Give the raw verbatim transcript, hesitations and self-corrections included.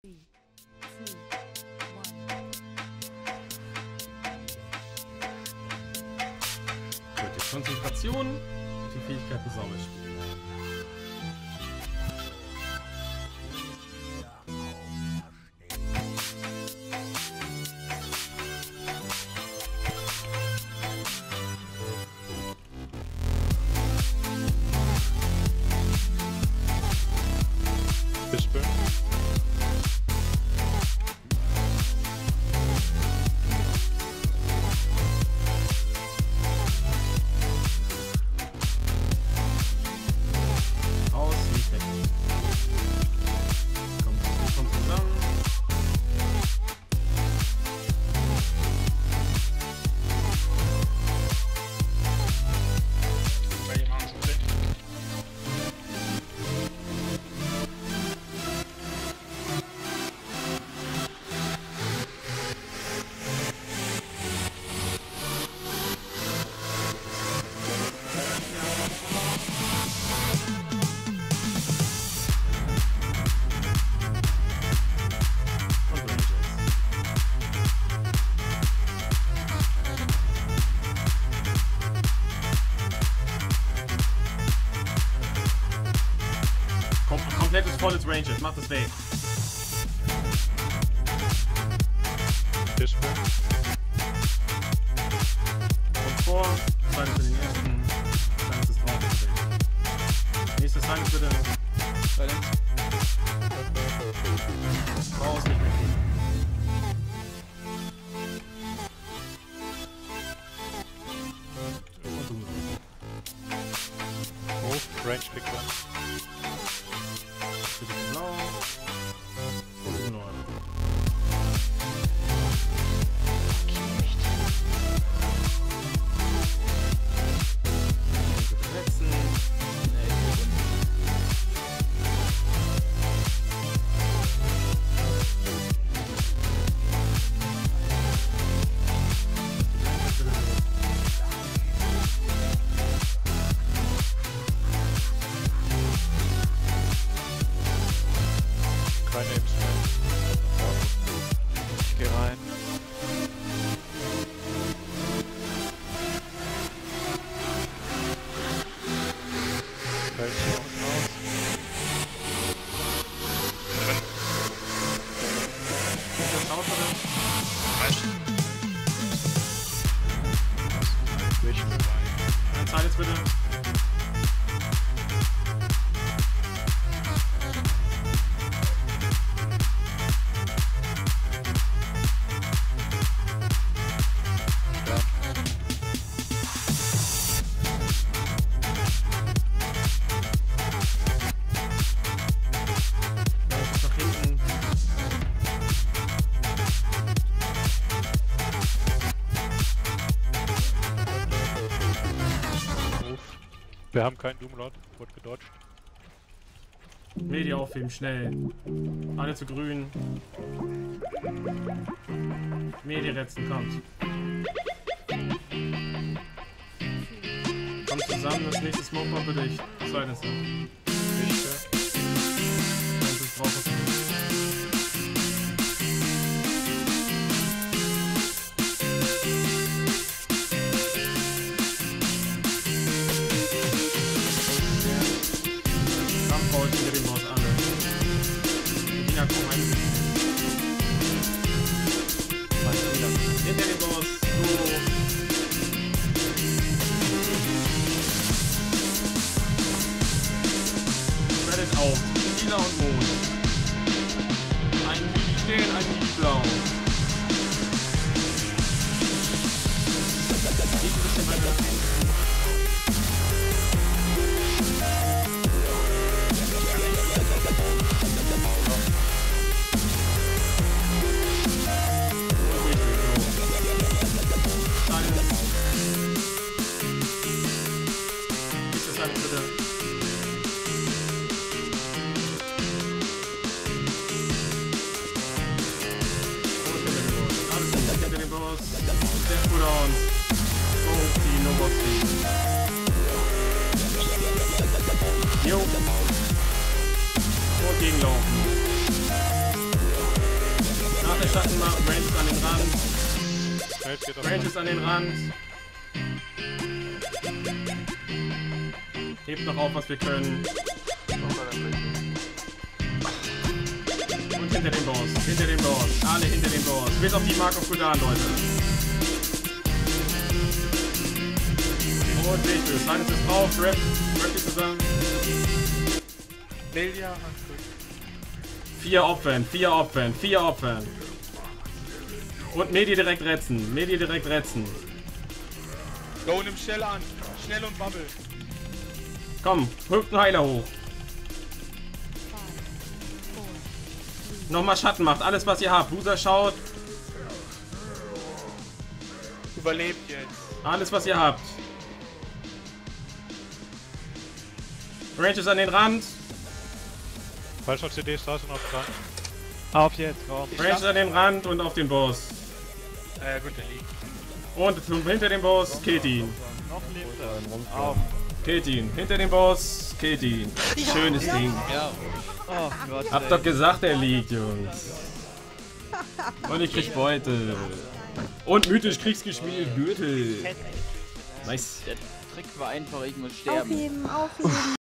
Gut, die Konzentration und die Fähigkeit sauber spielen. Komplettes volles Ranges, macht das weg. Fischbuch. Und vor, zweites für den ersten, dann ist es drauf. Nächstes Silence bitte. Silence. Raus, nicht mehr gehen. Hoch, Range Picker. Bitte blau. Und Uno. Verletzen. Nee, Keine Apps mehr. Ich geh rein. Fällt hier unten raus. Das Haus oder? Wisch vorbei. Ein Silence bitte. Wir haben keinen Doomlord, wurde gedodged. Medi aufheben, schnell. Alle zu grün. Medi retzen, kommt. Kommt zusammen, das nächste Smoke Bomb für dich. Silence. Wichte. Das ist drauf, was hinter dem Boss alle. Regina, komm rein. Hinter dem Boss. Go. Reddit auf. Lila und Mond. Ein Stehen, ein Blau. Ich ein bisschen weiter. Step Cooldowns. Oh, die Novos Range ist an den Rand. Schnell geht das. Range ist an den Rand. Hebt noch auf, was wir können. Und hinter dem Boss. Hinter dem Boss. Alle hinter dem Boss. Bis auf die Mark of Kudan, Leute. Und Lichtes. Silence ist drauf. Rap. Rap die zusammen. Delia Angriff. Vier Opfern. Vier Opfern. Vier Opfern. Und Medi direkt retzen. Medi direkt retzen. Go, nimm schnell an. Schnell und Bubble. Komm, hüpft ein Heiler hoch. Nochmal Schattenmacht, alles was ihr habt. Buser schaut, Überlebt jetzt. alles was ihr habt. Range ist an den Rand. Falscher C D, Straße noch dran. Auf jetzt, komm. Ich Range ist an den Rand und auf den Boss. Äh, gut, der liegt. Und zum, hinter dem Boss, killt ihn. Noch lebt er. Auf. Killt ihn. Hinter dem Boss, killt ihn. Schönes Ding. Ja. Oh Gott. Hab doch gesagt, er liegt, Jungs. Und ich krieg Beute. Und mythisch Kriegsgespielt Gürtel. Nice. Der Trick war einfach, ich muss sterben. Aufheben, aufheben.